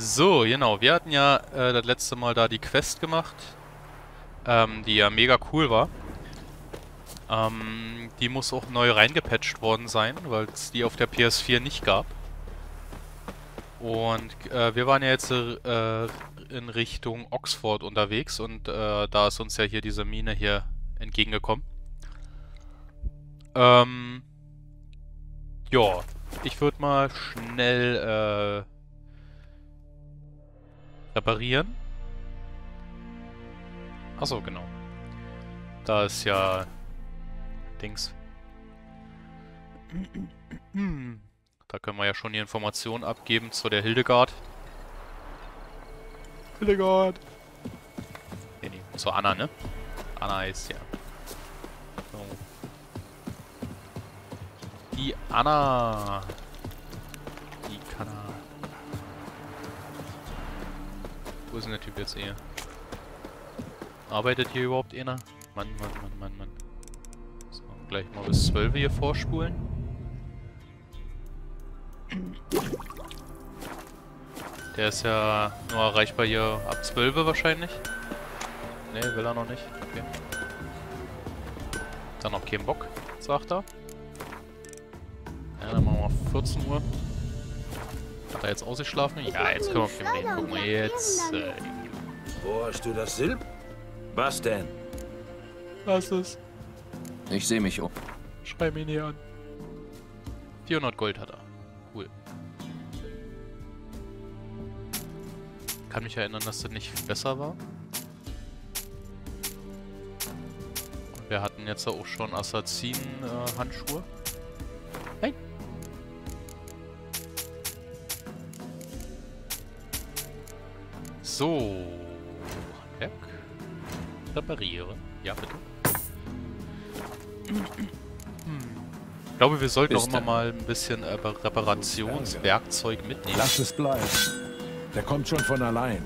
So, genau. Wir hatten ja das letzte Mal da die Quest gemacht, die ja mega cool war. Die muss auch neu reingepatcht worden sein, weil es die auf der PS4 nicht gab. Und wir waren ja jetzt in Richtung Oxford unterwegs und da ist uns ja hier diese Mine hier entgegengekommen. Ja, ich würde mal schnell reparieren. Achso, genau. Da ist ja Dings. Da können wir ja schon die Informationen abgeben zu der Hildegard. Hildegard! Nee, zu Anna, ne? Anna ist ja. So. Die Anna! Die Kanna. Wo ist denn der Typ jetzt eher? Arbeitet hier überhaupt einer? Mann. So, gleich mal bis 12 hier vorspulen. Der ist ja nur erreichbar hier ab 12 wahrscheinlich. Ne, will er noch nicht. Okay. Dann noch keinen Bock, sagt er. Ja, dann machen wir 14 Uhr. Hat er jetzt ausgeschlafen? Ja, jetzt können wir auf den reden. Guck mal, jetzt. Wo hast du das Silber? Was denn? Lass es. Ich sehe mich um. Schreib ihn hier an. 400 Gold hat er. Cool. Kann mich erinnern, dass das nicht besser war. Wir hatten jetzt auch schon Assassinen-Handschuhe. Nein. So. Handwerk. Reparieren. Ja, bitte. Ich glaube, wir sollten auch immer mal ein bisschen Reparationswerkzeug mitnehmen. Lass es bleiben. Der kommt schon von allein.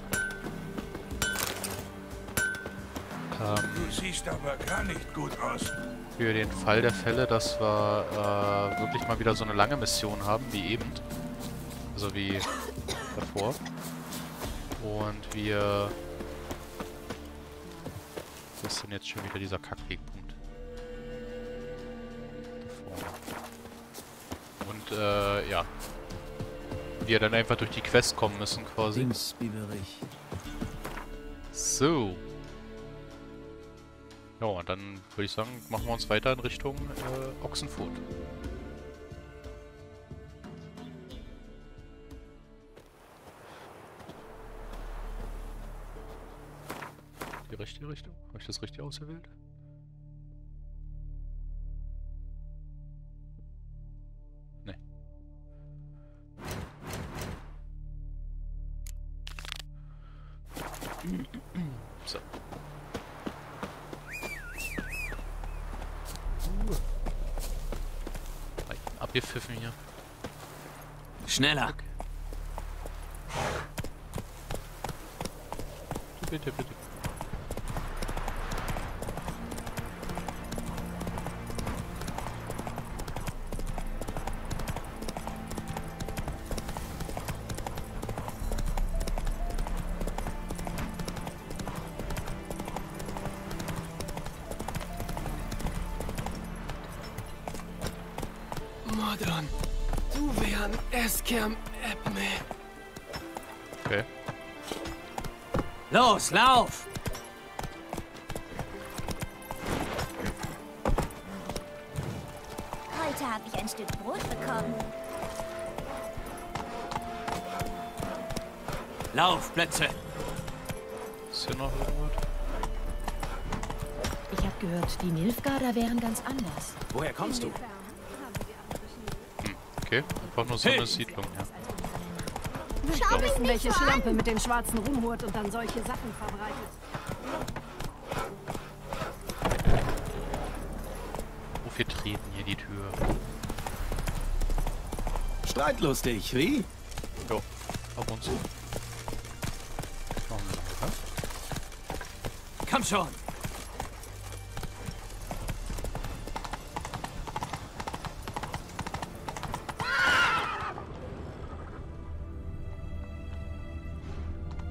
Du siehst aber gar nicht gut aus. Für den Fall der Fälle, dass wir wirklich mal wieder so eine lange Mission haben, wie eben. Also wie davor. Und wir... Wo ist denn jetzt schon wieder dieser Kackwegpunkt? Und ja. Wir dann einfach durch die Quest kommen müssen quasi. So. Ja, und dann würde ich sagen, machen wir uns weiter in Richtung Ochsenfurt. Die richtige Richtung? Habe ich das richtig ausgewählt? Nee. So. Abgepfiffen hier. Schneller. Bitte. Modern, du wären Eskerm Ebme. Okay. Los, lauf! Heute habe ich ein Stück Brot bekommen. Laufplätze! Ist hier noch irgendwas? Ich habe gehört, die Nilfgaarder wären ganz anders. Woher kommst du? Okay, einfach nur so eine Siedlung, ja. Schau wissen, welche Schlampe mit dem Schwarzen rumhurt und dann solche Sachen verbreitet. Wofür treten hier die Tür? Streitlustig, wie? Jo, ab und zu. Noch ein Lager. Komm schon!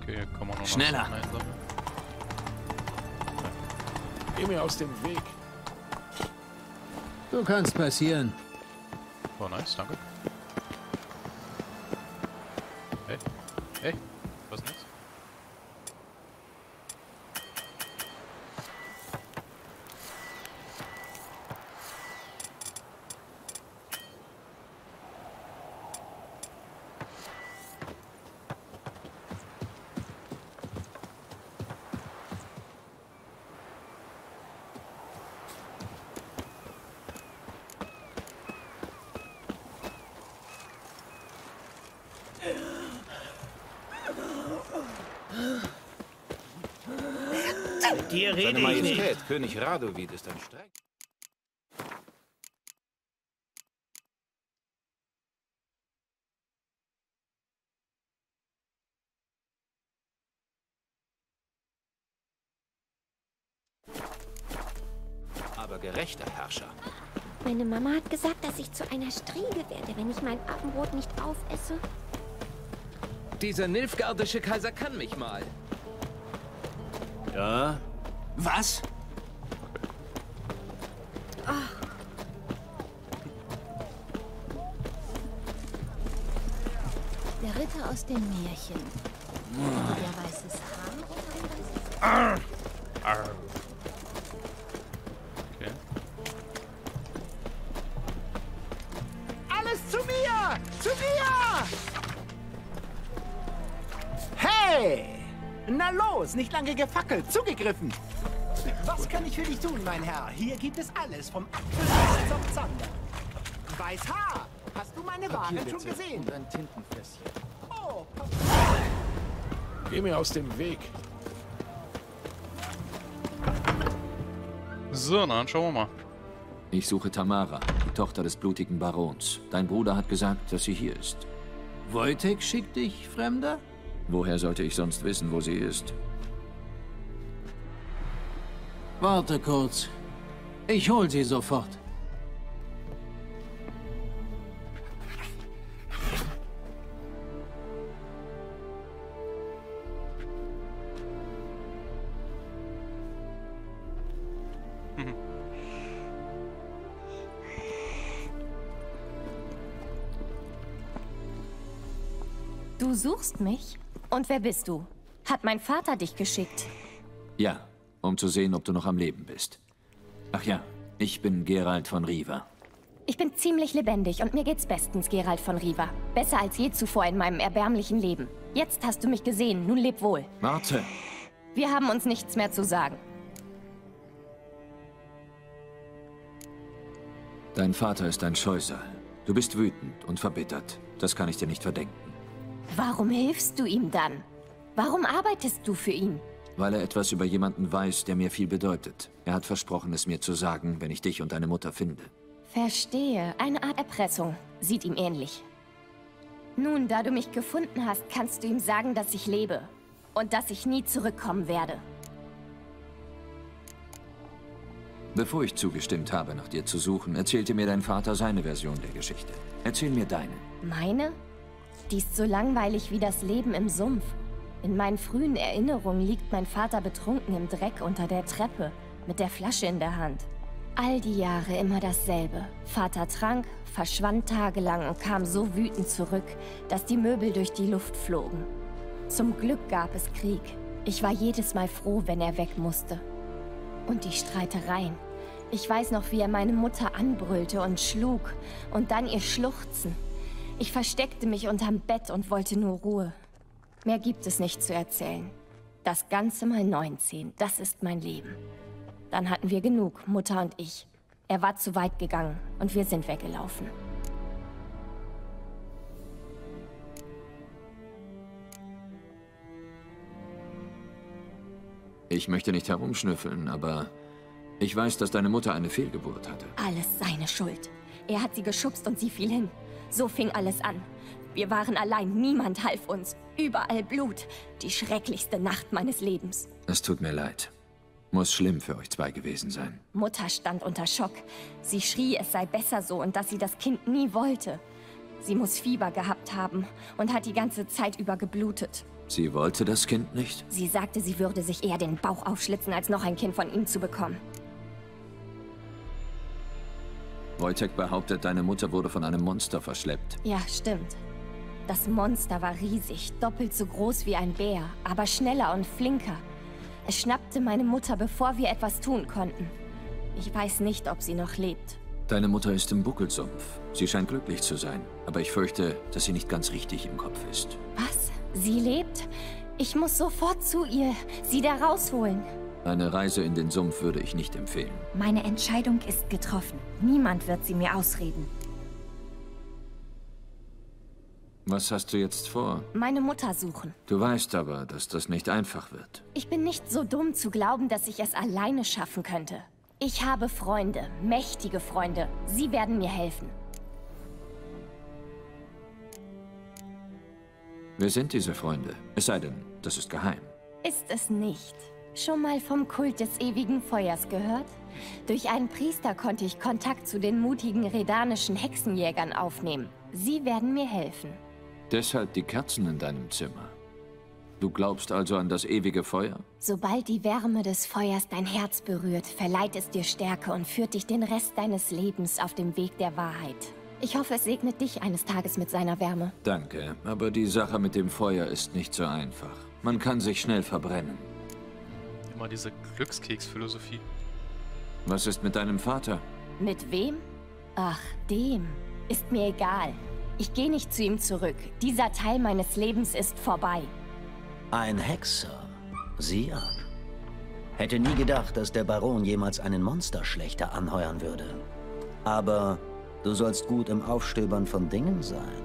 Okay, kann man noch Schneller. einsammeln. Geh mir aus dem Weg. Du kannst passieren. Oh, nice, danke. Hey, hey, was ist das? Dir rede ich nicht. König Radovid ist ein streng. Aber gerechter Herrscher. Meine Mama hat gesagt, dass ich zu einer Striege werde, wenn ich mein Abendbrot nicht aufesse. Dieser nilfgaardische Kaiser kann mich mal. Ja? Was? Der Ritter aus dem Märchen. Der weißes Haar und ein weißes... Okay. Alles zu mir! Zu mir! Hey! Na los, nicht lange gefackelt, zugegriffen! Was kann ich für dich tun, mein Herr? Hier gibt es alles, vom Apfel bis zum Zander. Weißhaar! Hast du meine Waren schon gesehen? Und ein Tintenfässchen. Oh, Geh mir aus dem Weg. So, dann schauen wir mal. Ich suche Tamara, die Tochter des blutigen Barons. Dein Bruder hat gesagt, dass sie hier ist. Wojtek schickt dich, Fremder? Woher sollte ich sonst wissen, wo sie ist? Warte kurz. Ich hol sie sofort. Du suchst mich? Und wer bist du? Hat mein Vater dich geschickt? Ja, um zu sehen, ob du noch am Leben bist. Ach ja, ich bin Geralt von Riva. Ich bin ziemlich lebendig und mir geht's bestens, Geralt von Riva. Besser als je zuvor in meinem erbärmlichen Leben. Jetzt hast du mich gesehen, nun leb wohl. Warte! Wir haben uns nichts mehr zu sagen. Dein Vater ist ein Scheusal. Du bist wütend und verbittert. Das kann ich dir nicht verdenken. Warum hilfst du ihm dann? Warum arbeitest du für ihn? Weil er etwas über jemanden weiß, der mir viel bedeutet. Er hat versprochen, es mir zu sagen, wenn ich dich und deine Mutter finde. Verstehe. Eine Art Erpressung. Sieht ihm ähnlich. Nun, da du mich gefunden hast, kannst du ihm sagen, dass ich lebe. Und dass ich nie zurückkommen werde. Bevor ich zugestimmt habe, nach dir zu suchen, erzählte mir dein Vater seine Version der Geschichte. Erzähl mir deine. Meine? Die ist so langweilig wie das Leben im Sumpf. In meinen frühen Erinnerungen liegt mein Vater betrunken im Dreck unter der Treppe, mit der Flasche in der Hand. All die Jahre immer dasselbe. Vater trank, verschwand tagelang und kam so wütend zurück, dass die Möbel durch die Luft flogen. Zum Glück gab es Krieg. Ich war jedes Mal froh, wenn er weg musste. Und die Streitereien. Ich weiß noch, wie er meine Mutter anbrüllte und schlug und dann ihr Schluchzen. Ich versteckte mich unterm Bett und wollte nur Ruhe. Mehr gibt es nicht zu erzählen. Das Ganze mal 19, das ist mein Leben. Dann hatten wir genug, Mutter und ich. Er war zu weit gegangen und wir sind weggelaufen. Ich möchte nicht herumschnüffeln, aber ich weiß, dass deine Mutter eine Fehlgeburt hatte. Alles seine Schuld. Er hat sie geschubst und sie fiel hin. So fing alles an. Wir waren allein, niemand half uns. Überall Blut. Die schrecklichste Nacht meines Lebens. Es tut mir leid. Muss schlimm für euch zwei gewesen sein. Mutter stand unter Schock. Sie schrie, es sei besser so und dass sie das Kind nie wollte. Sie muss Fieber gehabt haben und hat die ganze Zeit über geblutet. Sie wollte das Kind nicht? Sie sagte, sie würde sich eher den Bauch aufschlitzen, als noch ein Kind von ihm zu bekommen. Wojtek behauptet, deine Mutter wurde von einem Monster verschleppt. Ja, stimmt. Das Monster war riesig, doppelt so groß wie ein Bär, aber schneller und flinker. Es schnappte meine Mutter, bevor wir etwas tun konnten. Ich weiß nicht, ob sie noch lebt. Deine Mutter ist im Buckelsumpf. Sie scheint glücklich zu sein, aber ich fürchte, dass sie nicht ganz richtig im Kopf ist. Was? Sie lebt? Ich muss sofort zu ihr, sie da rausholen. Eine Reise in den Sumpf würde ich nicht empfehlen. Meine Entscheidung ist getroffen. Niemand wird sie mir ausreden. Was hast du jetzt vor? Meine Mutter suchen. Du weißt aber, dass das nicht einfach wird. Ich bin nicht so dumm zu glauben, dass ich es alleine schaffen könnte. Ich habe Freunde, mächtige Freunde. Sie werden mir helfen. Wer sind diese Freunde? Es sei denn, das ist geheim. Ist es nicht. Schon mal vom Kult des ewigen Feuers gehört? Durch einen Priester konnte ich Kontakt zu den mutigen redanischen Hexenjägern aufnehmen. Sie werden mir helfen. Deshalb die Kerzen in deinem Zimmer. Du glaubst also an das ewige Feuer? Sobald die Wärme des Feuers dein Herz berührt, verleiht es dir Stärke und führt dich den Rest deines Lebens auf dem Weg der Wahrheit. Ich hoffe, es segnet dich eines Tages mit seiner Wärme. Danke, aber die Sache mit dem Feuer ist nicht so einfach. Man kann sich schnell verbrennen. Immer diese Glückskeks-Philosophie. Was ist mit deinem Vater? Mit wem? Ach, dem. Ist mir egal. Ich gehe nicht zu ihm zurück. Dieser Teil meines Lebens ist vorbei. Ein Hexer. Sieh an. Hätte nie gedacht, dass der Baron jemals einen Monsterschlechter anheuern würde. Aber du sollst gut im Aufstöbern von Dingen sein.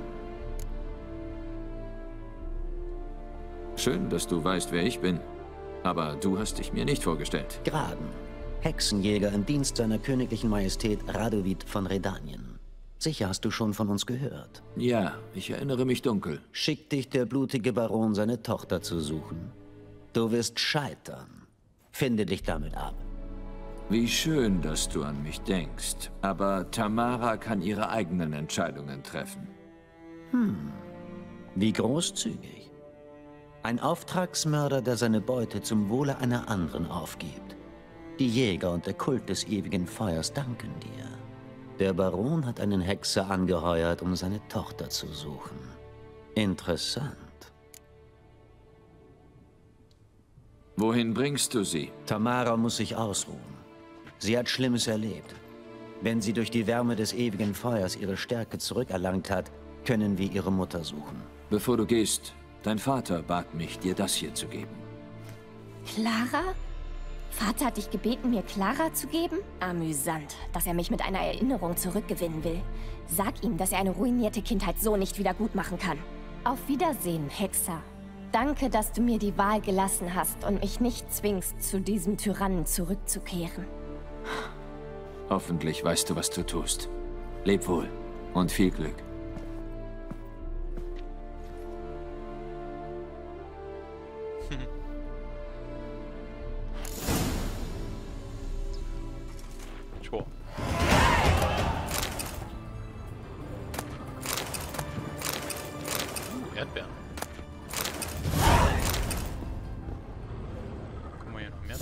Schön, dass du weißt, wer ich bin. Aber du hast dich mir nicht vorgestellt. Graden. Hexenjäger im Dienst seiner königlichen Majestät Radovid von Redanien. Sicher hast du schon von uns gehört. Ja, ich erinnere mich dunkel. Schickt dich der blutige Baron, seine Tochter zu suchen. Du wirst scheitern. Finde dich damit ab. Wie schön, dass du an mich denkst. Aber Tamara kann ihre eigenen Entscheidungen treffen. Wie großzügig. Ein Auftragsmörder, der seine Beute zum Wohle einer anderen aufgibt. Die Jäger und der Kult des ewigen Feuers danken dir. Der Baron hat einen Hexer angeheuert, um seine Tochter zu suchen. Interessant. Wohin bringst du sie? Tamara muss sich ausruhen. Sie hat Schlimmes erlebt. Wenn sie durch die Wärme des ewigen Feuers ihre Stärke zurückerlangt hat, können wir ihre Mutter suchen. Bevor du gehst, dein Vater bat mich, dir das hier zu geben. Clara? Vater hat dich gebeten, mir Clara zu geben? Amüsant, dass er mich mit einer Erinnerung zurückgewinnen will. Sag ihm, dass er eine ruinierte Kindheit so nicht wieder gut machen kann. Auf Wiedersehen, Hexer. Danke, dass du mir die Wahl gelassen hast und mich nicht zwingst, zu diesem Tyrannen zurückzukehren. Hoffentlich weißt du, was du tust. Leb wohl und viel Glück. Tor. Erdbeeren. Guck mal hier noch mehr.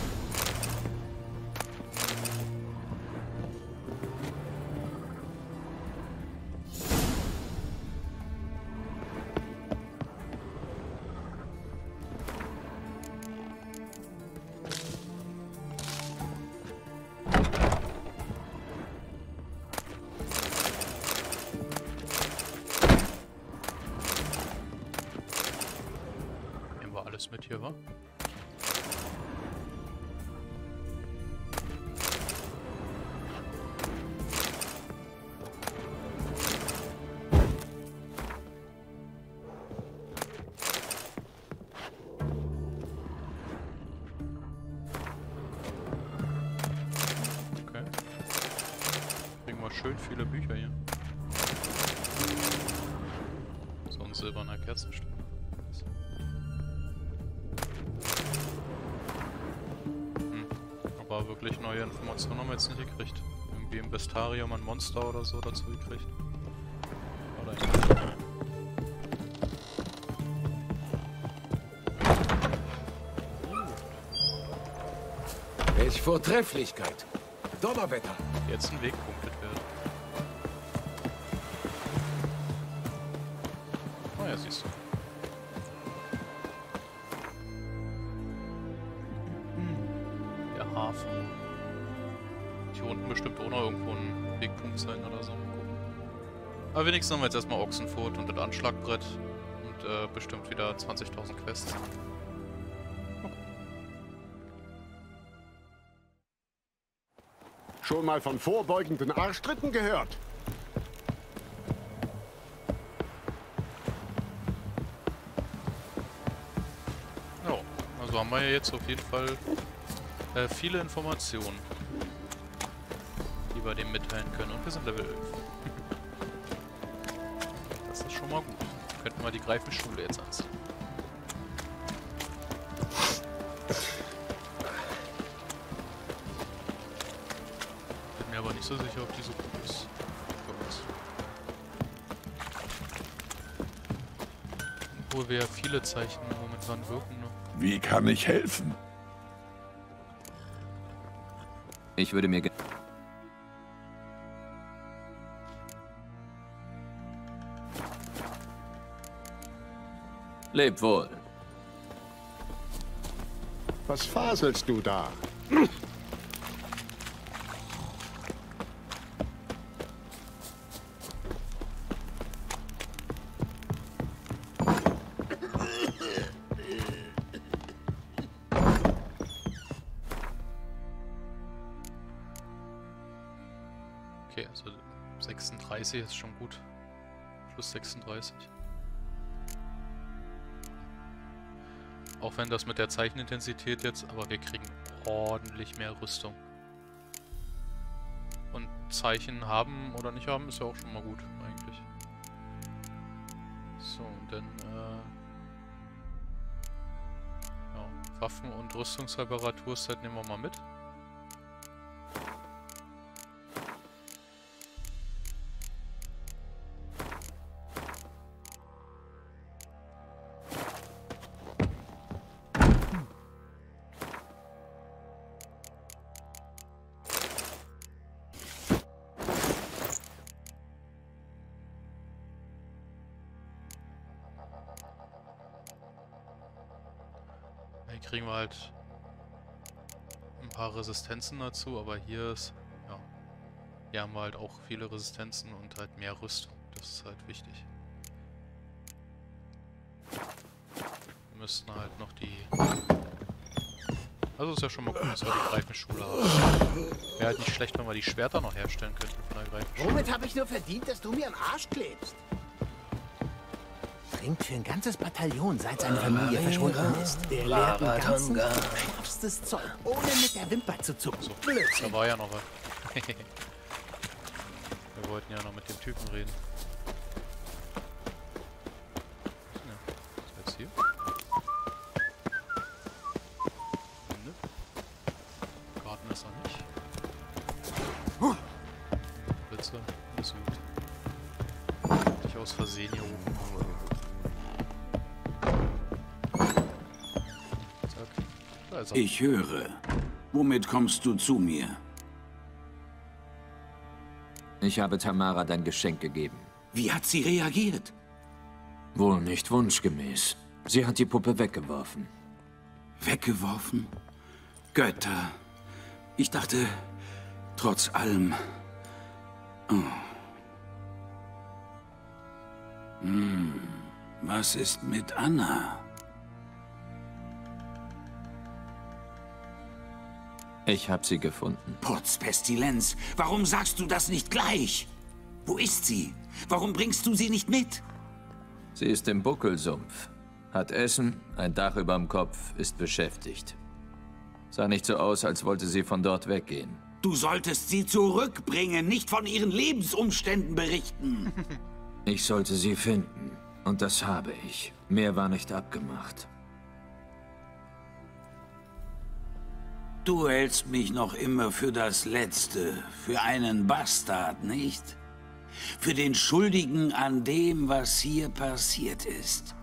Alles mit hier, wa? Okay. Kriegen wir schön viele Bücher hier. So ein silberner Kerzenstück. Aber wirklich neue Informationen haben wir jetzt nicht gekriegt. Irgendwie im Bestarium ein Monster oder so dazu gekriegt. Oder Welch Vortrefflichkeit. Donnerwetter. Jetzt ein Weg punktet wird. Oh ja, siehst du. Der Hafen. Hier unten bestimmt auch noch irgendwo ein Wegpunkt sein oder so. Mal gucken. Aber wenigstens haben wir jetzt erstmal Ochsenfurt und das Anschlagbrett und bestimmt wieder 20.000 Quests. Schon mal von vorbeugenden Arschtritten gehört? Ja, also haben wir ja jetzt auf jeden Fall viele Informationen, die wir dem mitteilen können. Und wir sind Level 11. Das ist schon mal gut. Könnten wir die Greifenschule jetzt anziehen. Bin mir aber nicht so sicher, ob die so gut ist für uns. Obwohl wir ja viele Zeichen momentan wirken, ne? Wie kann ich helfen? Ich würde mir... Leb wohl. Was faselst du da? Okay, also 36 ist schon gut. Plus 36. Auch wenn das mit der Zeichenintensität jetzt, aber wir kriegen ordentlich mehr Rüstung. Und Zeichen haben oder nicht haben, ist ja auch schon mal gut, eigentlich. So, und dann, ja, Waffen- und Rüstungsreparaturset nehmen wir mal mit. Kriegen wir halt ein paar Resistenzen dazu, aber hier ist, ja, hier haben wir halt auch viele Resistenzen und halt mehr Rüstung. Das ist halt wichtig. Wir müssten halt noch die... Also ist ja schon mal gut, dass wir die Greifenschule haben. Wäre halt nicht schlecht, wenn wir die Schwerter noch herstellen könnten von der Greifenschule. Womit habe ich nur verdient, dass du mir am Arsch klebst? Trinkt für ein ganzes Bataillon, seit seine Familie verschwunden ist. Der lehrt im Ganzen schärfstes Zeug, ohne mit der Wimper zu zucken. So, da war ja noch was. Wir wollten ja noch mit dem Typen reden. Ja, was ist jetzt hier? Ne? Garten ist er nicht. Blitze, alles gut. Nicht aus Versehen hier oben. Ich höre. Womit kommst du zu mir? Ich habe Tamara dein Geschenk gegeben. Wie hat sie reagiert? Wohl nicht wunschgemäß. Sie hat die Puppe weggeworfen. Weggeworfen? Götter. Ich dachte, trotz allem... Oh. Was ist mit Anna? Ich habe sie gefunden. Potz Pestilenz, warum sagst du das nicht gleich? Wo ist sie? Warum bringst du sie nicht mit? Sie ist im Buckelsumpf. Hat Essen, ein Dach überm Kopf, ist beschäftigt. Sah nicht so aus, als wollte sie von dort weggehen. Du solltest sie zurückbringen, nicht von ihren Lebensumständen berichten. Ich sollte sie finden. Und das habe ich. Mehr war nicht abgemacht. Du hältst mich noch immer für das Letzte, für einen Bastard, nicht? Für den Schuldigen an dem, was hier passiert ist.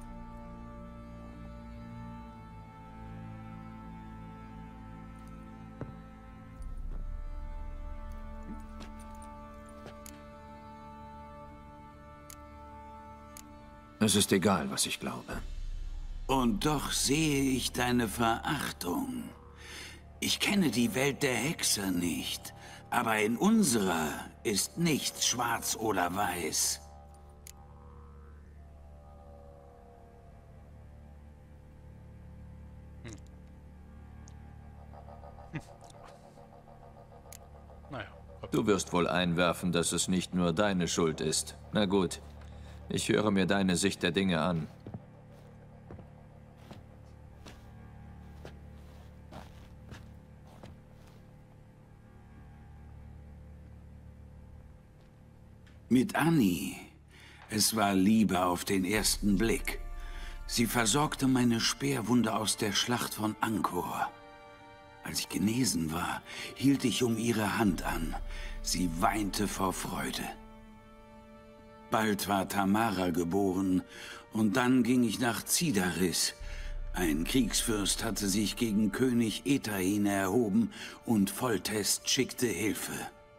Es ist egal, was ich glaube. Und doch sehe ich deine Verachtung. Ich kenne die Welt der Hexer nicht, aber in unserer ist nichts schwarz oder weiß. Naja. Du wirst wohl einwerfen, dass es nicht nur deine Schuld ist. Na gut, ich höre mir deine Sicht der Dinge an. Mit Annie. Es war Liebe auf den ersten Blick. Sie versorgte meine Speerwunde aus der Schlacht von Angkor. Als ich genesen war, hielt ich um ihre Hand an. Sie weinte vor Freude. Bald war Tamara geboren und dann ging ich nach Zidaris. Ein Kriegsfürst hatte sich gegen König Etahin erhoben und Foltest schickte Hilfe.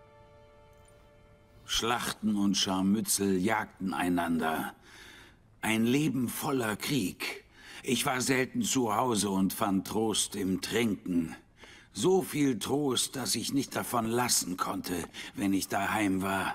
Schlachten und Scharmützel jagten einander. Ein Leben voller Krieg. Ich war selten zu Hause und fand Trost im Trinken. So viel Trost, dass ich nicht davon lassen konnte, wenn ich daheim war.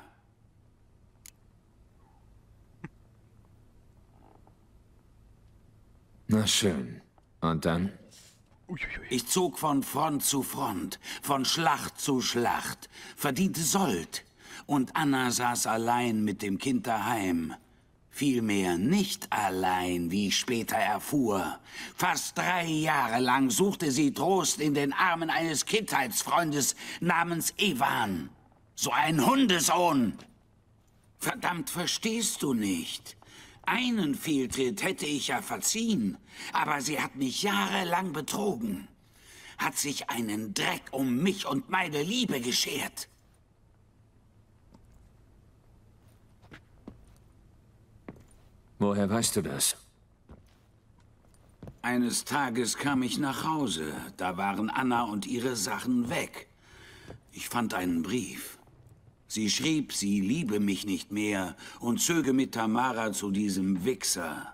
Na schön. Und dann? Ich zog von Front zu Front, von Schlacht zu Schlacht, verdiente Sold. Und Anna saß allein mit dem Kind daheim. Vielmehr nicht allein, wie ich später erfuhr. Fast 3 Jahre lang suchte sie Trost in den Armen eines Kindheitsfreundes namens Ewan. So ein Hundesohn. Verdammt, verstehst du nicht? Einen Fehltritt hätte ich ja verziehen, aber sie hat mich jahrelang betrogen. Hat sich einen Dreck um mich und meine Liebe geschert. Woher weißt du das? Eines Tages kam ich nach Hause. Da waren Anna und ihre Sachen weg. Ich fand einen Brief. Sie schrieb, sie liebe mich nicht mehr und zöge mit Tamara zu diesem Wichser.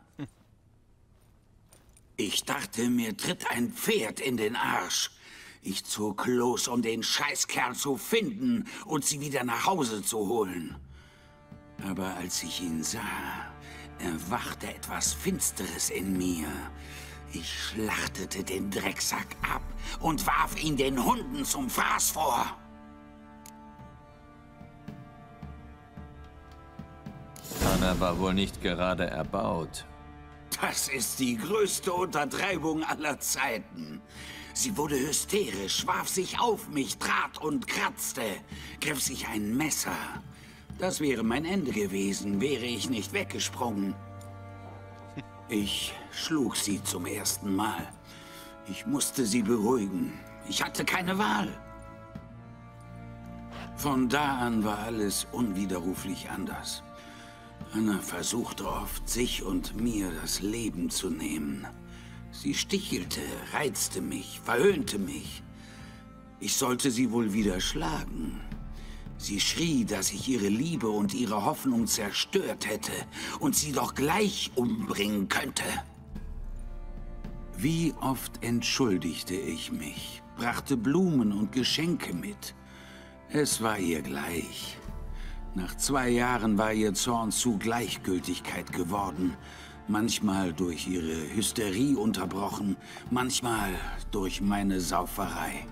Ich dachte, mir tritt ein Pferd in den Arsch. Ich zog los, um den Scheißkerl zu finden und sie wieder nach Hause zu holen. Aber als ich ihn sah, erwachte etwas Finsteres in mir. Ich schlachtete den Drecksack ab und warf ihn den Hunden zum Fraß vor. Anna war wohl nicht gerade erbaut. Das ist die größte Untertreibung aller Zeiten. Sie wurde hysterisch, warf sich auf mich, trat und kratzte, griff sich ein Messer. Das wäre mein Ende gewesen, wäre ich nicht weggesprungen. Ich schlug sie zum ersten Mal. Ich musste sie beruhigen. Ich hatte keine Wahl. Von da an war alles unwiderruflich anders. Anna versuchte oft, sich und mir das Leben zu nehmen. Sie stichelte, reizte mich, verhöhnte mich. Ich sollte sie wohl wieder schlagen. Sie schrie, dass ich ihre Liebe und ihre Hoffnung zerstört hätte und sie doch gleich umbringen könnte. Wie oft entschuldigte ich mich, brachte Blumen und Geschenke mit. Es war ihr gleich. Nach 2 Jahren war ihr Zorn zu Gleichgültigkeit geworden. Manchmal durch ihre Hysterie unterbrochen, manchmal durch meine Sauferei.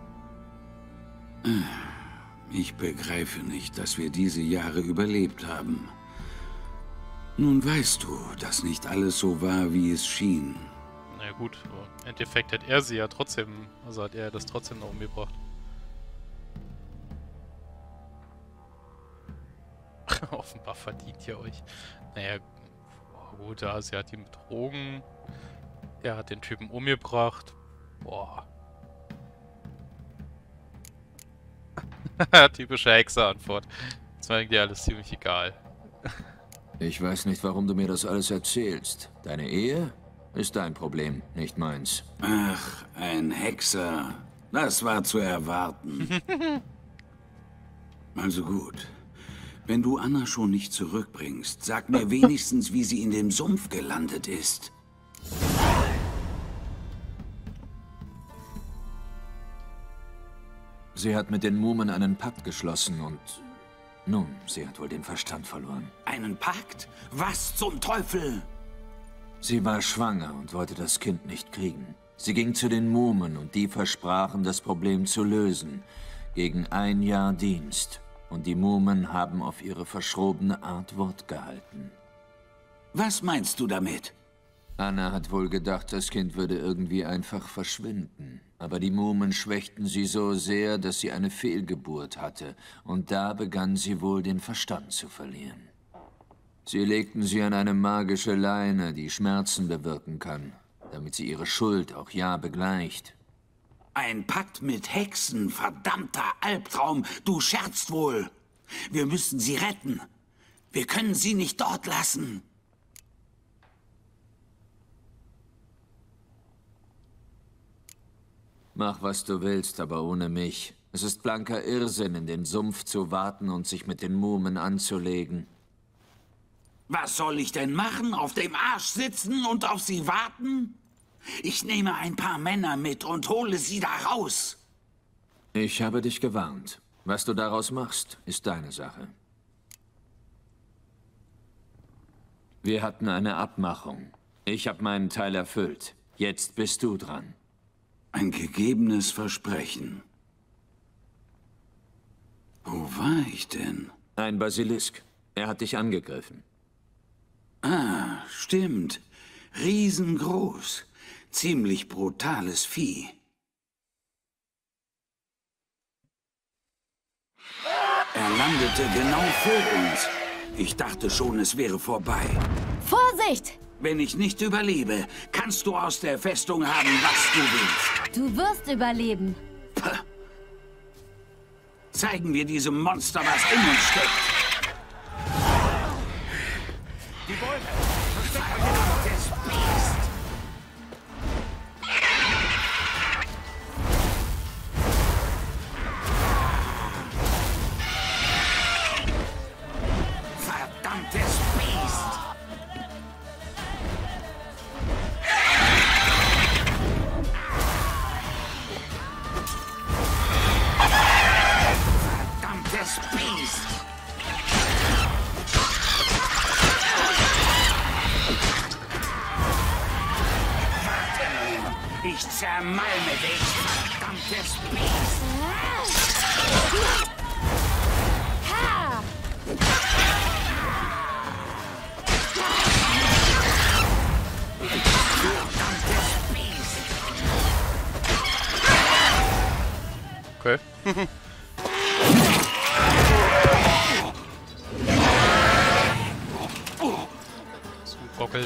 Ich begreife nicht, dass wir diese Jahre überlebt haben. Nun weißt du, dass nicht alles so war, wie es schien. Na gut, aber im Endeffekt hat er sie ja trotzdem, also hat er das trotzdem noch umgebracht. Offenbar verdient ihr euch. Naja, gut, ja, sie hat ihn betrogen. Er hat den Typen umgebracht. Boah. Typische Hexer-Antwort. Das war irgendwie alles ziemlich egal. Ich weiß nicht, warum du mir das alles erzählst. Deine Ehe ist dein Problem, nicht meins. Ach, ein Hexer. Das war zu erwarten. Also gut. Wenn du Anna schon nicht zurückbringst, sag mir wenigstens, wie sie in dem Sumpf gelandet ist. Sie hat mit den Mumen einen Pakt geschlossen und... Nun, sie hat wohl den Verstand verloren. Einen Pakt? Was zum Teufel? Sie war schwanger und wollte das Kind nicht kriegen. Sie ging zu den Mumen und die versprachen, das Problem zu lösen. Gegen 1 Jahr Dienst. Und die Mumen haben auf ihre verschrobene Art Wort gehalten. Was meinst du damit? Anna hat wohl gedacht, das Kind würde irgendwie einfach verschwinden. Aber die Mumen schwächten sie so sehr, dass sie eine Fehlgeburt hatte. Und da begann sie wohl, den Verstand zu verlieren. Sie legten sie an eine magische Leine, die Schmerzen bewirken kann, damit sie ihre Schuld auch ja begleicht. Ein Pakt mit Hexen, verdammter Albtraum. Du scherzt wohl. Wir müssen sie retten. Wir können sie nicht dort lassen. Mach, was du willst, aber ohne mich. Es ist blanker Irrsinn, in den Sumpf zu warten und sich mit den Mumen anzulegen. Was soll ich denn machen? Auf dem Arsch sitzen und auf sie warten? Ich nehme ein paar Männer mit und hole sie da raus. Ich habe dich gewarnt. Was du daraus machst, ist deine Sache. Wir hatten eine Abmachung. Ich habe meinen Teil erfüllt. Jetzt bist du dran. Ein gegebenes Versprechen. Wo war ich denn? Ein Basilisk. Er hat dich angegriffen. Ah, stimmt. Riesengroß. Ziemlich brutales Vieh. Er landete genau vor uns. Ich dachte schon, es wäre vorbei. Vorsicht! Wenn ich nicht überlebe, kannst du aus der Festung haben, was du willst. Du wirst überleben. Puh. Zeigen wir diesem Monster, was in uns steckt. Die Beute! Verdammtes Biest! Verdammtes Biest! Verdammtes Biest! Ich zermalme dich, verdammtes Biest! Ha! Verdammtes Biest! Okay. So ein Gockel,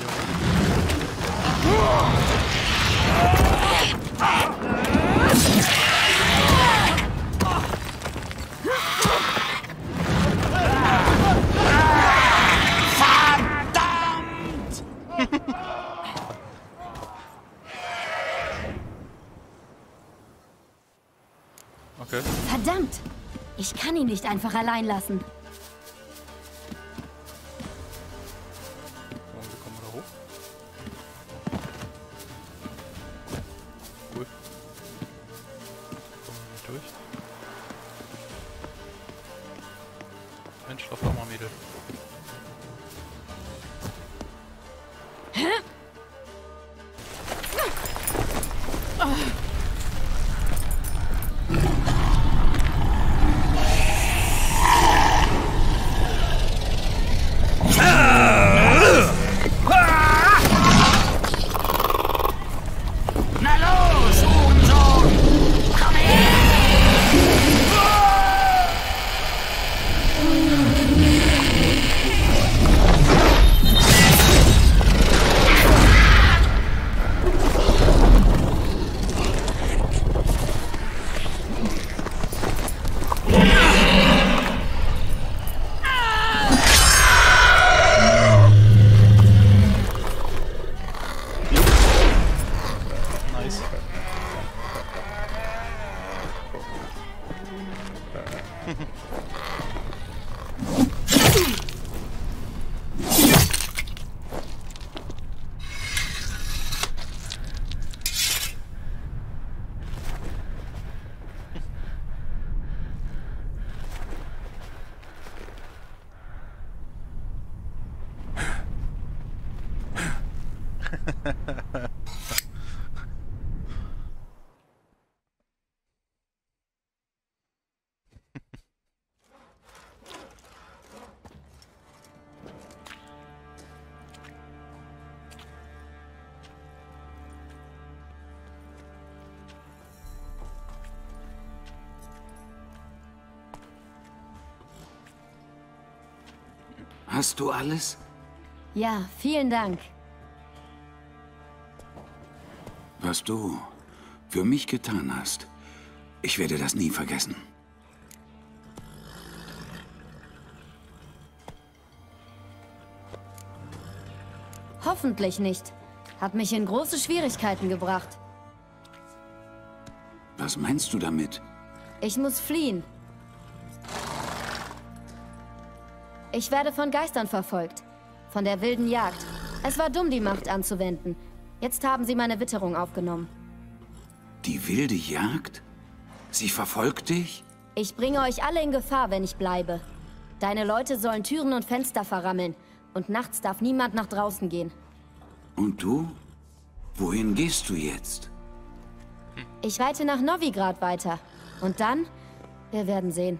Okay. Verdammt! Ich kann ihn nicht einfach allein lassen. Und wie kommen wir da hoch? Cool. Kommen wir nicht durch. Mensch, lauf doch mal, Mädel. Na los, Hurensohn! Komm her! Nice. Hast du alles? Ja, vielen Dank. Was du für mich getan hast, ich werde das nie vergessen. Hoffentlich nicht. Hat mich in große Schwierigkeiten gebracht. Was meinst du damit? Ich muss fliehen. Ich werde von Geistern verfolgt. Von der wilden Jagd. Es war dumm, die Macht anzuwenden. Jetzt haben sie meine Witterung aufgenommen. Die wilde Jagd? Sie verfolgt dich? Ich bringe euch alle in Gefahr, wenn ich bleibe. Deine Leute sollen Türen und Fenster verrammeln. Und nachts darf niemand nach draußen gehen. Und du? Wohin gehst du jetzt? Ich reite nach Novigrad weiter. Und dann? Wir werden sehen.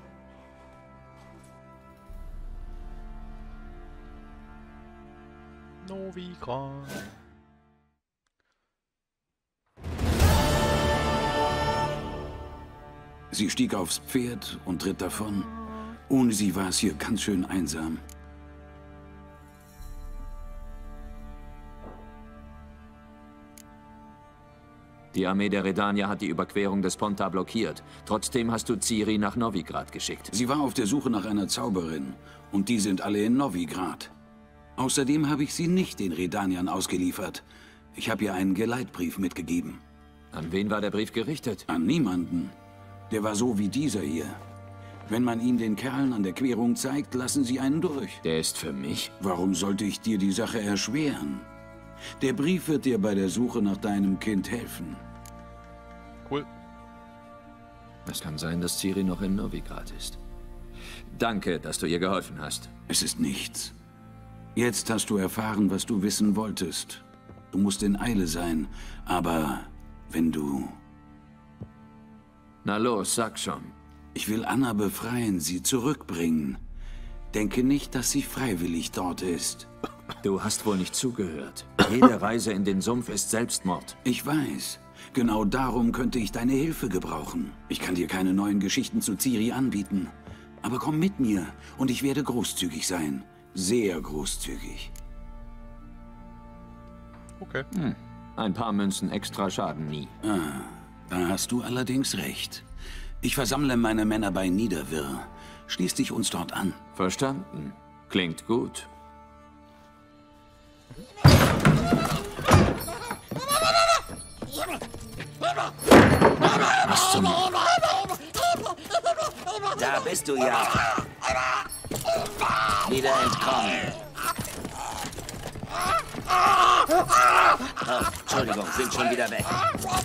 Novigrad. Sie stieg aufs Pferd und ritt davon. Ohne sie war es hier ganz schön einsam. Die Armee der Redanier hat die Überquerung des Pontar blockiert. Trotzdem hast du Ciri nach Novigrad geschickt. Sie war auf der Suche nach einer Zauberin. Und die sind alle in Novigrad. Außerdem habe ich sie nicht den Redaniern ausgeliefert. Ich habe ihr einen Geleitbrief mitgegeben. An wen war der Brief gerichtet? An niemanden. Der war so wie dieser hier. Wenn man ihn den Kerlen an der Querung zeigt, lassen sie einen durch. Der ist für mich? Warum sollte ich dir die Sache erschweren? Der Brief wird dir bei der Suche nach deinem Kind helfen. Cool. Es kann sein, dass Ciri noch in Novigrad ist. Danke, dass du ihr geholfen hast. Es ist nichts. Jetzt hast du erfahren, was du wissen wolltest. Du musst in Eile sein, aber wenn du... Na los, sag schon. Ich will Anna befreien, sie zurückbringen. Denke nicht, dass sie freiwillig dort ist. Du hast wohl nicht zugehört. Jede Reise in den Sumpf ist Selbstmord. Ich weiß. Genau darum könnte ich deine Hilfe gebrauchen. Ich kann dir keine neuen Geschichten zu Ciri anbieten. Aber komm mit mir und ich werde großzügig sein. Sehr großzügig. Okay. Ein paar Münzen extra schaden nie. Ah, da hast du allerdings recht. Ich versammle meine Männer bei Niederwirr. Schließ dich uns dort an. Verstanden. Klingt gut. Was zum... Da bist du ja. Wieder entkommen. Oh, Entschuldigung, sind schon wieder weg.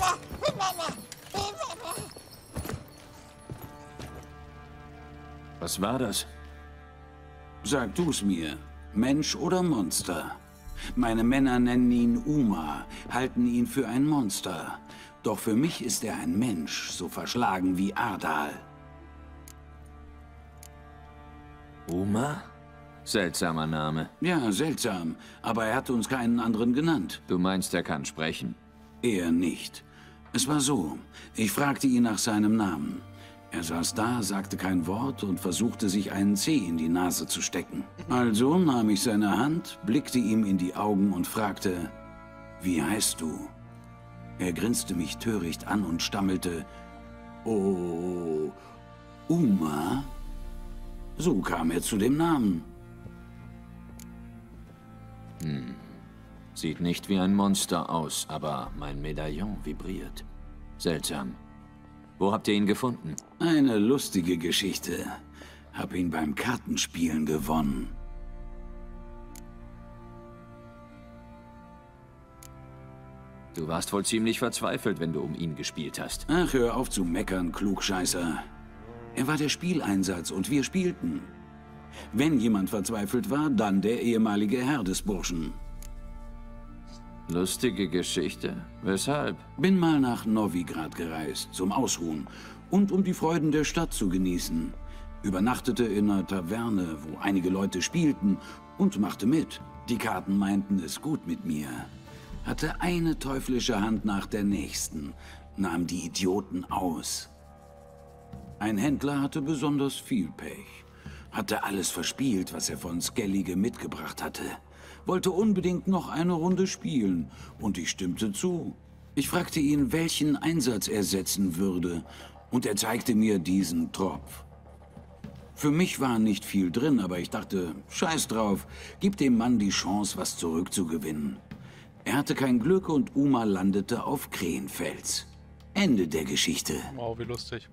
Was war das? Sag du's mir. Mensch oder Monster? Meine Männer nennen ihn Uma, halten ihn für ein Monster. Doch für mich ist er ein Mensch, so verschlagen wie Ardal. Uma? Seltsamer Name. Ja, seltsam. Aber er hat uns keinen anderen genannt. Du meinst, er kann sprechen? Er nicht. Es war so. Ich fragte ihn nach seinem Namen. Er saß da, sagte kein Wort und versuchte, sich einen Zeh in die Nase zu stecken. Also nahm ich seine Hand, blickte ihm in die Augen und fragte, wie heißt du? Er grinste mich töricht an und stammelte, oh, Uma? So kam er zu dem Namen. Sieht nicht wie ein Monster aus, aber mein Medaillon vibriert. Seltsam. Wo habt ihr ihn gefunden? Eine lustige Geschichte. Hab ihn beim Kartenspielen gewonnen. Du warst wohl ziemlich verzweifelt, wenn du um ihn gespielt hast. Ach, hör auf zu meckern, Klugscheißer. Er war der Spieleinsatz und wir spielten. Wenn jemand verzweifelt war, dann der ehemalige Herr des Burschen. Lustige Geschichte. Weshalb? Bin mal nach Novigrad gereist, zum Ausruhen und um die Freuden der Stadt zu genießen. Übernachtete in einer Taverne, wo einige Leute spielten und machte mit. Die Karten meinten es gut mit mir. Hatte eine teuflische Hand nach der nächsten, nahm die Idioten aus. Ein Händler hatte besonders viel Pech. Hatte alles verspielt, was er von Skellige mitgebracht hatte. Wollte unbedingt noch eine Runde spielen. Und ich stimmte zu. Ich fragte ihn, welchen Einsatz er setzen würde. Und er zeigte mir diesen Tropf. Für mich war nicht viel drin, aber ich dachte, scheiß drauf, gib dem Mann die Chance, was zurückzugewinnen. Er hatte kein Glück und Uma landete auf Krähenfels. Ende der Geschichte. Wow, wie lustig.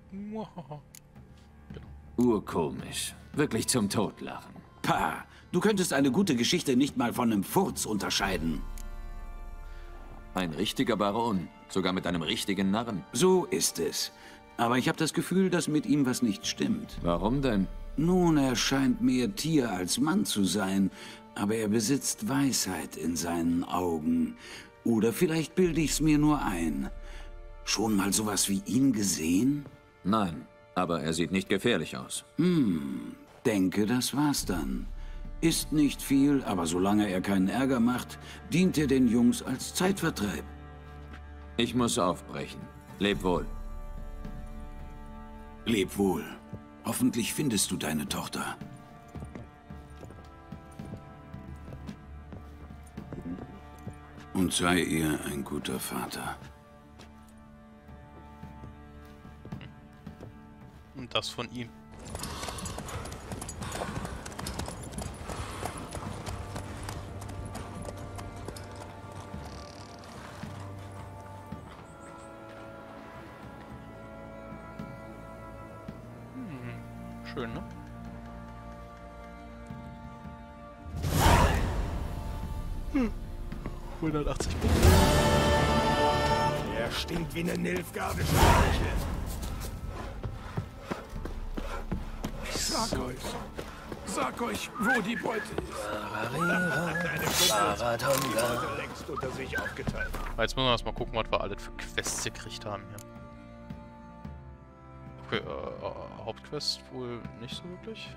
Urkomisch. Wirklich zum Totlachen. Pah, du könntest eine gute Geschichte nicht mal von einem Furz unterscheiden. Ein richtiger Baron. Sogar mit einem richtigen Narren. So ist es. Aber ich habe das Gefühl, dass mit ihm was nicht stimmt. Warum denn? Nun, er scheint mehr Tier als Mann zu sein, aber er besitzt Weisheit in seinen Augen. Oder vielleicht bilde ich's mir nur ein. Schon mal sowas wie ihn gesehen? Nein, aber er sieht nicht gefährlich aus. Denke, das war's dann. Ist nicht viel, aber solange er keinen Ärger macht, dient er den Jungs als Zeitvertreib. Ich muss aufbrechen. Leb wohl. Leb wohl. Hoffentlich findest du deine Tochter. Und sei ihr ein guter Vater. Und das von ihm. Schön, ne? Hm. 180 Punkte. Er stinkt wie eine nilfgaardische Leiche. Sag euch, wo die Beute ist. Längst unter sich aufgeteilt. Jetzt müssen wir erstmal gucken, was wir alles für Quests gekriegt haben hier. Okay, Hauptquest wohl nicht so wirklich.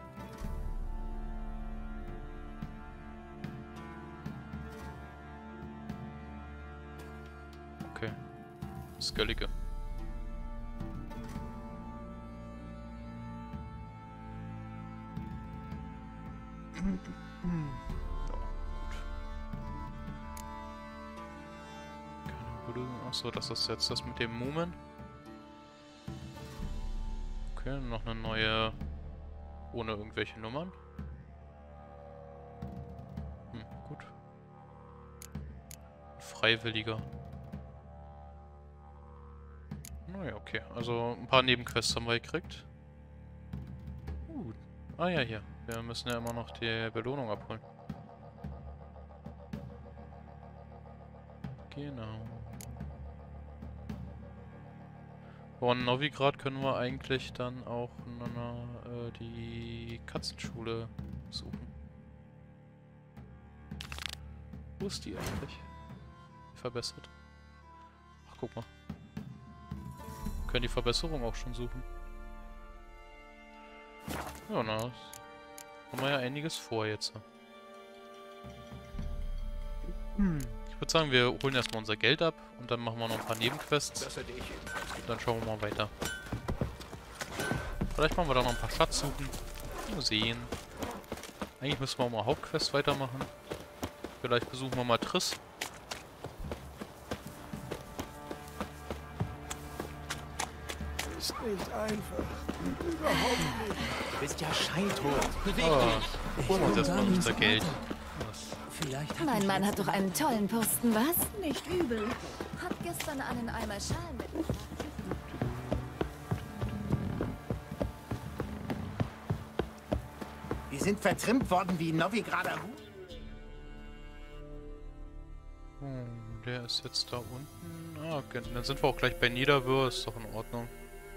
Okay. Skellige. Achso, das ist jetzt das mit dem Mumen. Okay, noch eine neue ohne irgendwelche Nummern. Gut. Freiwilliger. Naja, okay. Also ein paar Nebenquests haben wir gekriegt. Ah ja, hier. Wir müssen ja immer noch die Belohnung abholen. Genau. Von Novigrad können wir eigentlich dann auch die Katzenschule suchen. Wo ist die eigentlich? Verbessert. Ach, guck mal. Wir können die Verbesserung auch schon suchen. Ja, na, haben wir ja einiges vor jetzt. Ich würde sagen, wir holen erstmal unser Geld ab und dann machen wir noch ein paar Nebenquests. Das hätte ich jedenfalls getan. Dann schauen wir mal weiter. Vielleicht machen wir da noch ein paar Schatzsuchen. Mal sehen. Eigentlich müssen wir auch mal Hauptquest weitermachen. Vielleicht besuchen wir mal Triss. Ist nicht einfach. Überhaupt nicht. Du bist ja scheintot. Holen wir uns erstmal unser Geld. Mein Mann hat doch einen tollen Posten, was? Nicht übel. Hat gestern einen Eimer Schalen mitgebracht. Wir sind vertrimmt worden wie Novigrader Huhn. Der ist jetzt da unten. Ah, okay. Dann sind wir auch gleich bei Niederwürr. Ist doch in Ordnung.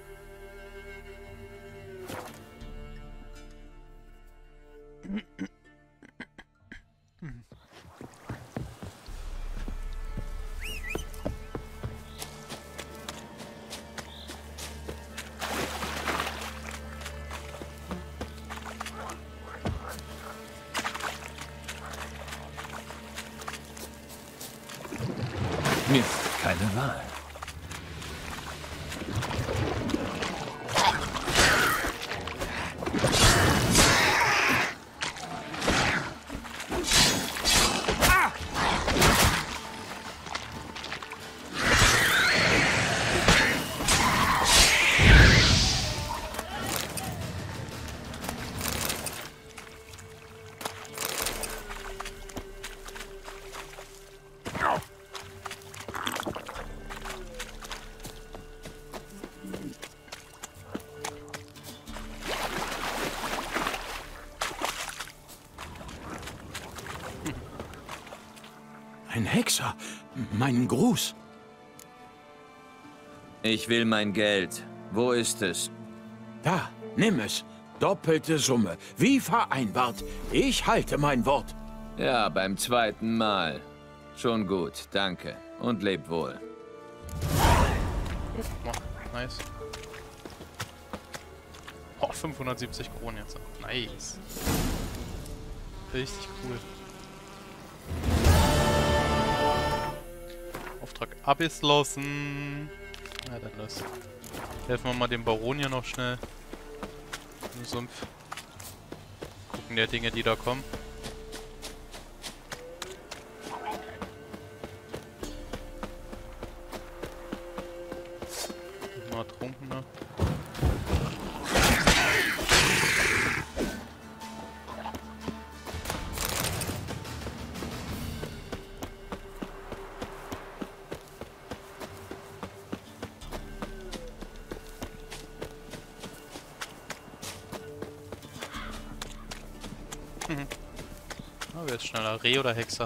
Mir keine Wahl. Hexer, meinen Gruß. Ich will mein Geld. Wo ist es? Da, nimm es. Doppelte Summe, wie vereinbart. Ich halte mein Wort. Ja, beim zweiten Mal. Schon gut, danke. Und leb wohl. Oh, nice. Oh, 570 Kronen jetzt. Nice. Richtig cool. Auftrag abgeschlossen. Na dann los. Helfen wir mal dem Baron hier noch schnell. Im Sumpf. Gucken der Dinge, die da kommen. Mal Trunkener. Oh, wer ist schneller? Reh oder Hexer?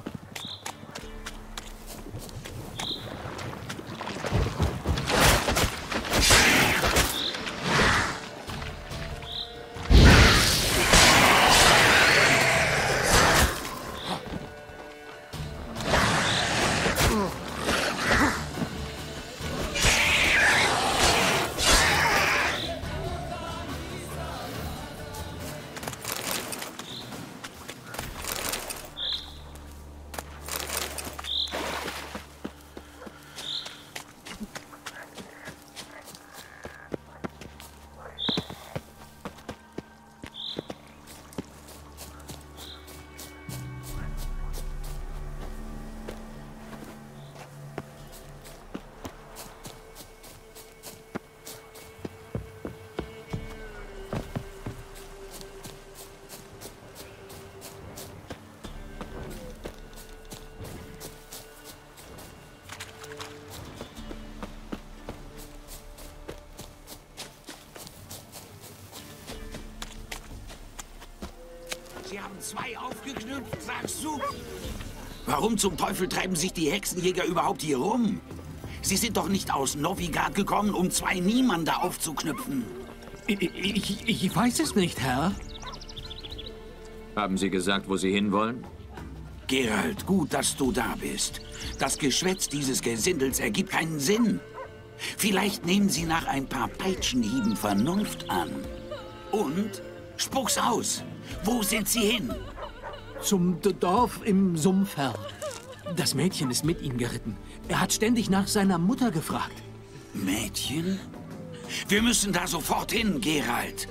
Sie haben 2 aufgeknüpft, sagst du? Warum zum Teufel treiben sich die Hexenjäger überhaupt hier rum? Sie sind doch nicht aus Novigrad gekommen, um 2 Niemande aufzuknüpfen. Ich weiß es nicht, Herr. Haben Sie gesagt, wo Sie hinwollen? Geralt, gut, dass du da bist. Das Geschwätz dieses Gesindels ergibt keinen Sinn. Vielleicht nehmen Sie nach ein paar Peitschenhieben Vernunft an. Und spuck's aus. Wo sind Sie hin? Zum Dorf im Sumpf, Herr. Das Mädchen ist mit ihm geritten. Er hat ständig nach seiner Mutter gefragt. Mädchen? Wir müssen da sofort hin, Geralt.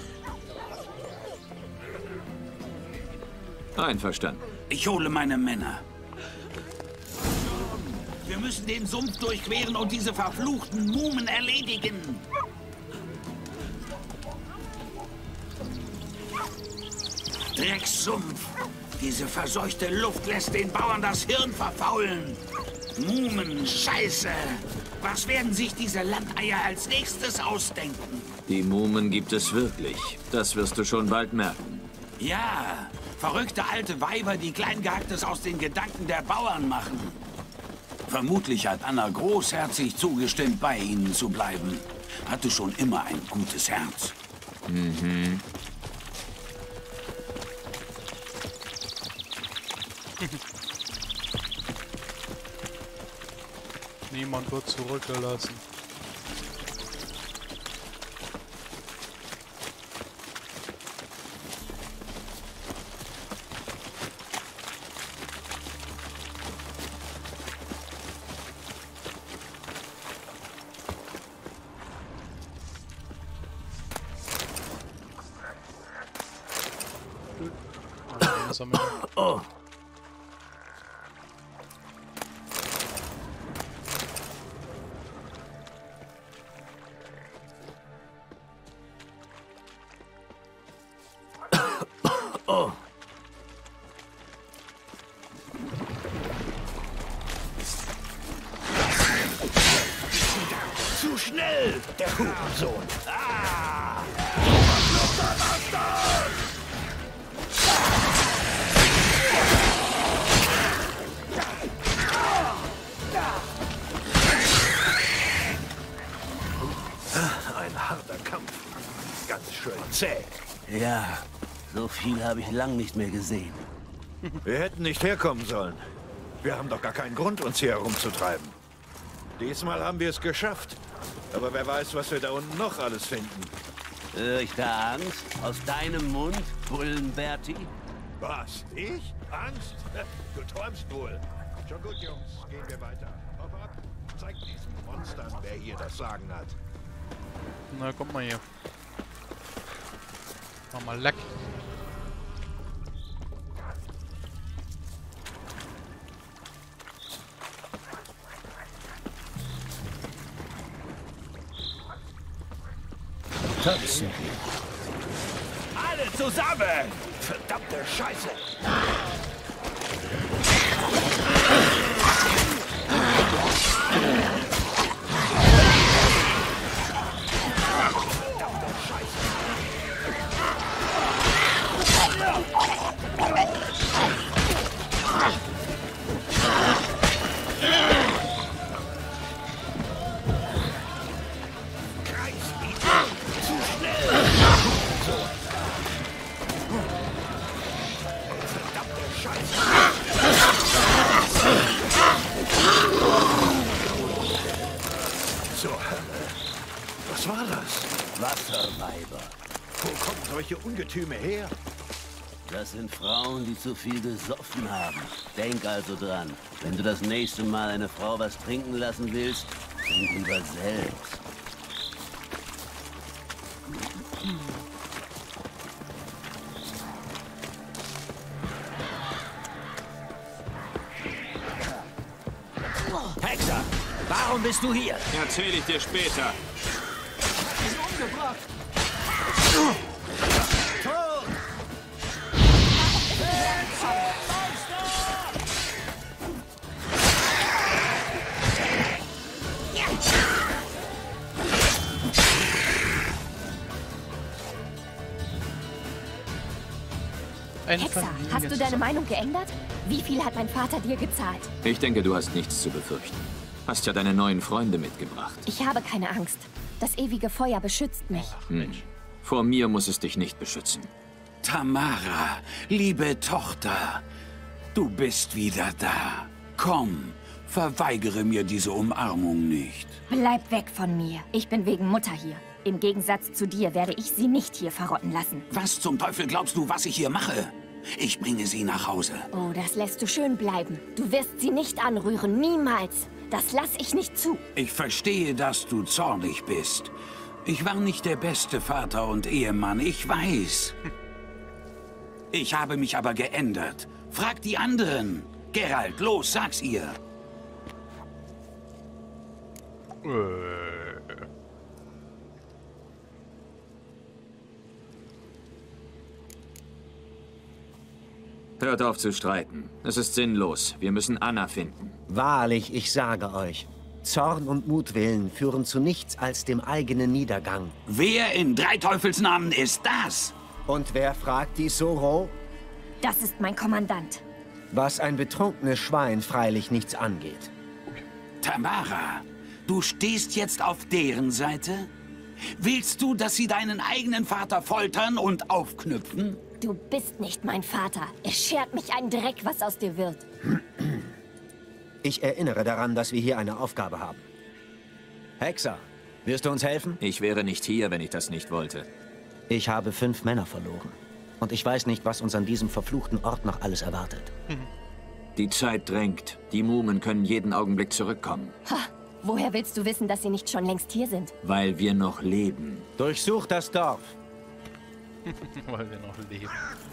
Einverstanden. Ich hole meine Männer. Wir müssen den Sumpf durchqueren und diese verfluchten Mumen erledigen. Dreckssumpf. Diese verseuchte Luft lässt den Bauern das Hirn verfaulen. Mumen, Scheiße. Was werden sich diese Landeier als nächstes ausdenken? Die Mumen gibt es wirklich. Das wirst du schon bald merken. Ja, verrückte alte Weiber, die Kleingehacktes aus den Gedanken der Bauern machen. Vermutlich hat Anna großherzig zugestimmt, bei ihnen zu bleiben. Hatte schon immer ein gutes Herz. Mhm. Niemand wird zurückgelassen. Oh. Oh. Zu schnell, der Hurensohn. Ah! Verfluchter Bastard! ein harter Kampf. Ganz schön zäh. Ja, so viel habe ich lang nicht mehr gesehen. Wir hätten nicht herkommen sollen. Wir haben doch gar keinen Grund, uns hier herumzutreiben. Diesmal haben wir es geschafft. Aber wer weiß, was wir da unten noch alles finden. Ich da Angst? Aus deinem Mund, Bullenberti? Was? Ich? Angst? Du träumst wohl. Schon gut, Jungs. Gehen wir weiter. Hop ab. Zeig diesen Monstern, wer hier das Sagen hat. Na, komm mal hier. Mach mal leck. Tanzen. Alle zusammen! Verdammte Scheiße! Was war das? Wasserweiber. Wo kommen solche Ungetüme her? Das sind Frauen, die zu viel gesoffen haben. Denk also dran, wenn du das nächste Mal eine Frau was trinken lassen willst, trink lieber selbst. Hexer, warum bist du hier? Erzähl ich dir später. Umgebracht. Hexer, hast du deine Meinung geändert? Wie viel hat mein Vater dir gezahlt? Ich denke, du hast nichts zu befürchten. Hast ja deine neuen Freunde mitgebracht. Ich habe keine Angst. Das ewige Feuer beschützt mich. Vor mir muss es dich nicht beschützen. Tamara, liebe Tochter, du bist wieder da. Komm, verweigere mir diese Umarmung nicht. Bleib weg von mir. Ich bin wegen Mutter hier. Im Gegensatz zu dir werde ich sie nicht hier verrotten lassen. Was zum Teufel glaubst du, was ich hier mache? Ich bringe sie nach Hause. Oh, das lässt du schön bleiben. Du wirst sie nicht anrühren, niemals. Das lass ich nicht zu. Ich verstehe, dass du zornig bist. Ich war nicht der beste Vater und Ehemann, ich weiß. Ich habe mich aber geändert. Frag die anderen. Geralt, los, sag's ihr. Hört auf zu streiten. Es ist sinnlos. Wir müssen Anna finden. Wahrlich, ich sage euch, Zorn und Mutwillen führen zu nichts als dem eigenen Niedergang. Wer in drei Teufelsnamen ist das? Und wer fragt die Soro? Das ist mein Kommandant. Was ein betrunkenes Schwein freilich nichts angeht. Tamara, du stehst jetzt auf deren Seite? Willst du, dass sie deinen eigenen Vater foltern und aufknüpfen? Du bist nicht mein Vater. Es schert mich ein Dreck, was aus dir wird. Ich erinnere daran, dass wir hier eine Aufgabe haben. Hexer, wirst du uns helfen? Ich wäre nicht hier, wenn ich das nicht wollte. Ich habe 5 Männer verloren. Und ich weiß nicht, was uns an diesem verfluchten Ort noch alles erwartet. Die Zeit drängt. Die Mumen können jeden Augenblick zurückkommen. Ha! Woher willst du wissen, dass sie nicht schon längst hier sind? Weil wir noch leben. Durchsucht das Dorf. Weil wir noch leben.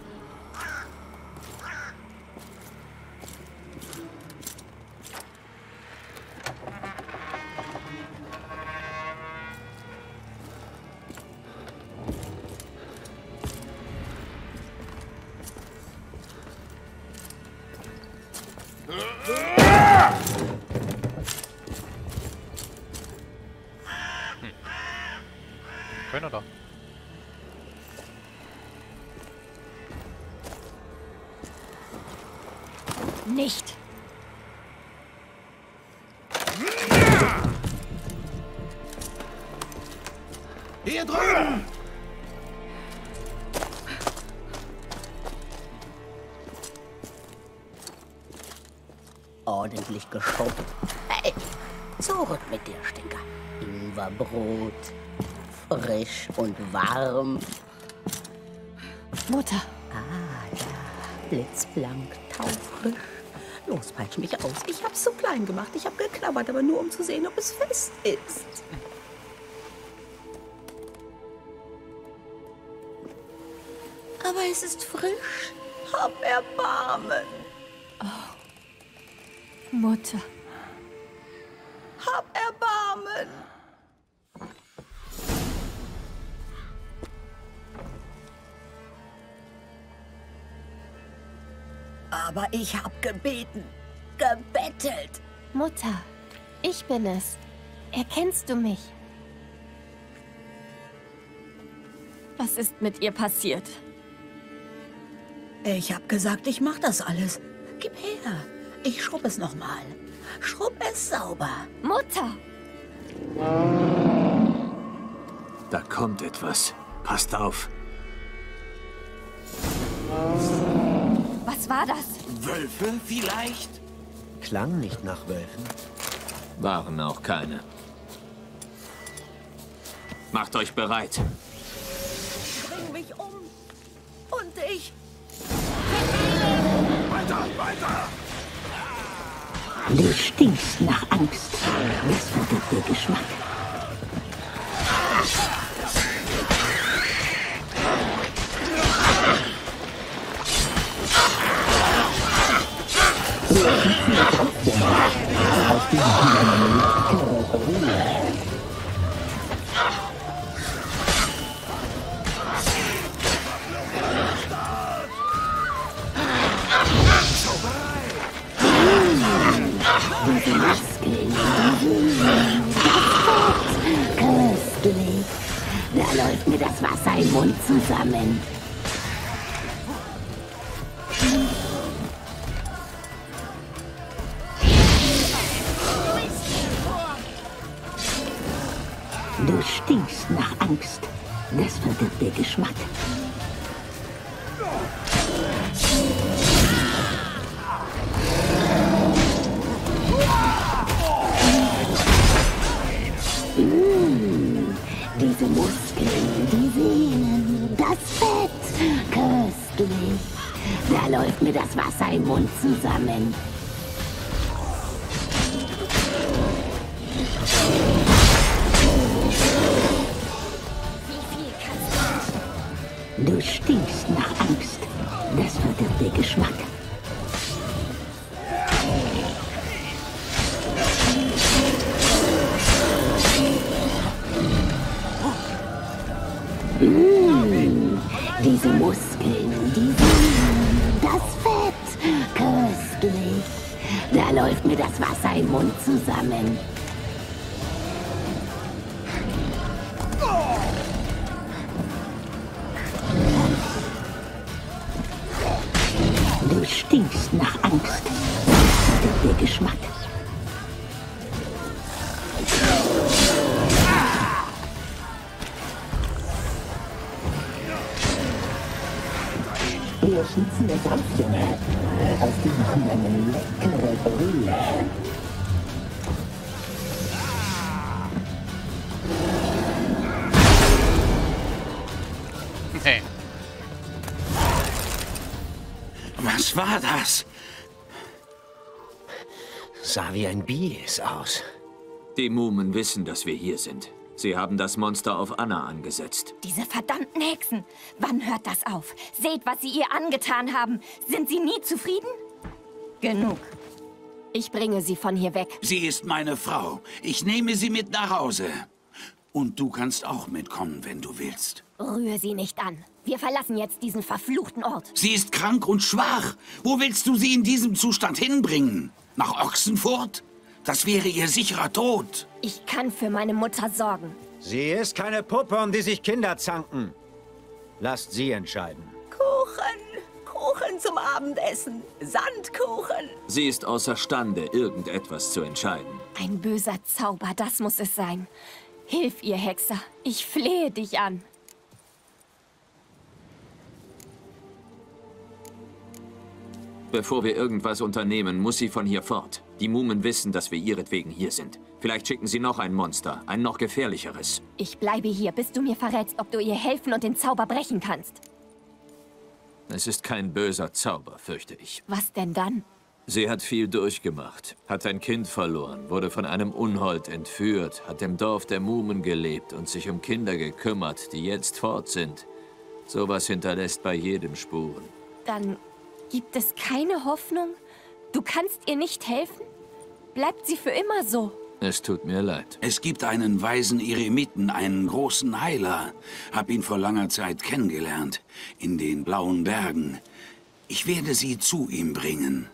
Keiner da. Nicht. Hier drüben! Ordentlich geschubbt. Hey, zurück mit dir, Stinker. Ingwerbrot. Frisch und warm. Mutter. Ah, ja. Blitzblank, taufrisch. Los, peitsch mich aus. Ich hab's so klein gemacht. Ich hab geknabbert, aber nur um zu sehen, ob es fest ist. Aber es ist frisch. Hab Erbarmen. Oh. Mutter. Hab Erbarmen. Aber ich hab gebeten. Gebettelt. Mutter, ich bin es. Erkennst du mich? Was ist mit ihr passiert? Ich hab gesagt, ich mach das alles. Gib her. Ich schrubb es nochmal. Schrubb es sauber. Mutter! Da kommt etwas. Passt auf. Was war das? Wölfe vielleicht? Klang nicht nach Wölfen. Waren auch keine. Macht euch bereit. Bring mich um. Und ich. Weiter, weiter! Du stinkst nach Angst. Das verdirbt der Geschmack. Köstlich. Da läuft mir das Wasser im Mund zusammen. Du stinkst nach Angst. Das verdirbt der Geschmack. Diese Muskeln, die Sehnen, das Fett, köstlich. Da läuft mir das Wasser im Mund zusammen. Du stinkst nach Angst. Das verdirbt der Geschmack. Diese Muskeln, die Sehnen, das Fett, köstlich. Da läuft mir das Wasser im Mund zusammen. Du stinkst nach Angst. Das verdirbt der Geschmack. Wir schnitzen das Apfel. Aus dem machen eine leckere Brühe. Hey. Was war das? Sah wie ein Bies aus. Die Mumen wissen, dass wir hier sind. Sie haben das Monster auf Anna angesetzt. Diese verdammten Hexen! Wann hört das auf? Seht, was sie ihr angetan haben. Sind sie nie zufrieden? Genug. Ich bringe sie von hier weg. Sie ist meine Frau. Ich nehme sie mit nach Hause. Und du kannst auch mitkommen, wenn du willst. Rühr sie nicht an. Wir verlassen jetzt diesen verfluchten Ort. Sie ist krank und schwach. Wo willst du sie in diesem Zustand hinbringen? Nach Ochsenfurt? Das wäre ihr sicherer Tod. Ich kann für meine Mutter sorgen. Sie ist keine Puppe, um die sich Kinder zanken. Lasst sie entscheiden. Kuchen! Kuchen zum Abendessen! Sandkuchen! Sie ist außerstande, irgendetwas zu entscheiden. Ein böser Zauber, das muss es sein. Hilf ihr, Hexer. Ich flehe dich an. Bevor wir irgendwas unternehmen, muss sie von hier fort. Die Mumen wissen, dass wir ihretwegen hier sind. Vielleicht schicken sie noch ein Monster, ein noch gefährlicheres. Ich bleibe hier, bis du mir verrätst, ob du ihr helfen und den Zauber brechen kannst. Es ist kein böser Zauber, fürchte ich. Was denn dann? Sie hat viel durchgemacht, hat ein Kind verloren, wurde von einem Unhold entführt, hat im Dorf der Mumen gelebt und sich um Kinder gekümmert, die jetzt fort sind. Sowas hinterlässt bei jedem Spuren. Dann gibt es keine Hoffnung? Du kannst ihr nicht helfen? Bleibt sie für immer so? Es tut mir leid. Es gibt einen weisen Eremiten, einen großen Heiler. Hab ihn vor langer Zeit kennengelernt, in den Blauen Bergen. Ich werde sie zu ihm bringen.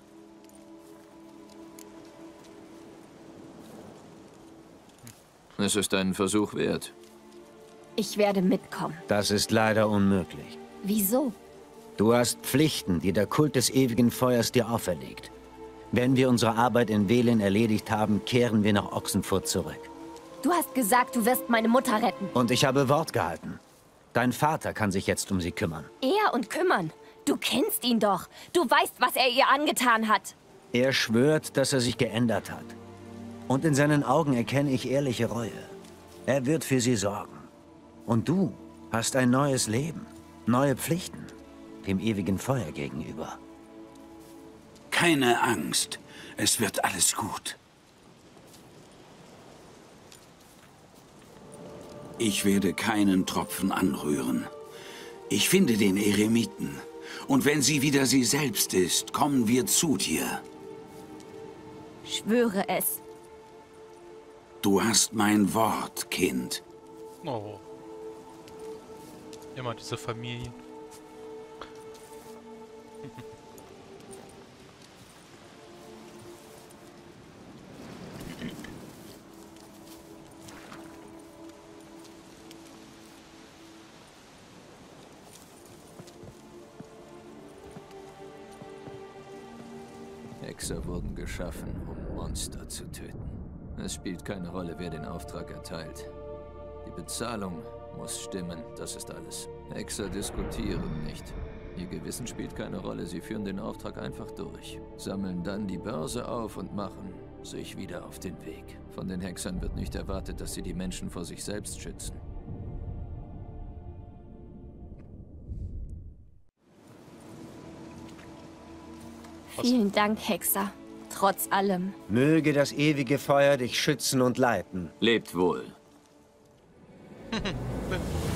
Es ist einen Versuch wert. Ich werde mitkommen. Das ist leider unmöglich. Wieso? Du hast Pflichten, die der Kult des ewigen Feuers dir auferlegt. Wenn wir unsere Arbeit in Velen erledigt haben, kehren wir nach Ochsenfurt zurück. Du hast gesagt, du wirst meine Mutter retten. Und ich habe Wort gehalten. Dein Vater kann sich jetzt um sie kümmern. Er und kümmern? Du kennst ihn doch. Du weißt, was er ihr angetan hat. Er schwört, dass er sich geändert hat. Und in seinen Augen erkenne ich ehrliche Reue. Er wird für sie sorgen. Und du hast ein neues Leben, neue Pflichten, dem ewigen Feuer gegenüber. Keine Angst, es wird alles gut. Ich werde keinen Tropfen anrühren. Ich finde den Eremiten. Und wenn sie wieder sie selbst ist, kommen wir zu dir. Schwöre es. Du hast mein Wort, Kind. Oh. Immer diese Familien. Hexer wurden geschaffen, um Monster zu töten. Es spielt keine Rolle, wer den Auftrag erteilt. Die Bezahlung muss stimmen, das ist alles. Hexer diskutieren nicht. Ihr Gewissen spielt keine Rolle, sie führen den Auftrag einfach durch. Sammeln dann die Börse auf und machen sich wieder auf den Weg. Von den Hexern wird nicht erwartet, dass sie die Menschen vor sich selbst schützen. Vielen Dank, Hexer. Trotz allem. Möge das ewige Feuer dich schützen und leiten. Lebt wohl.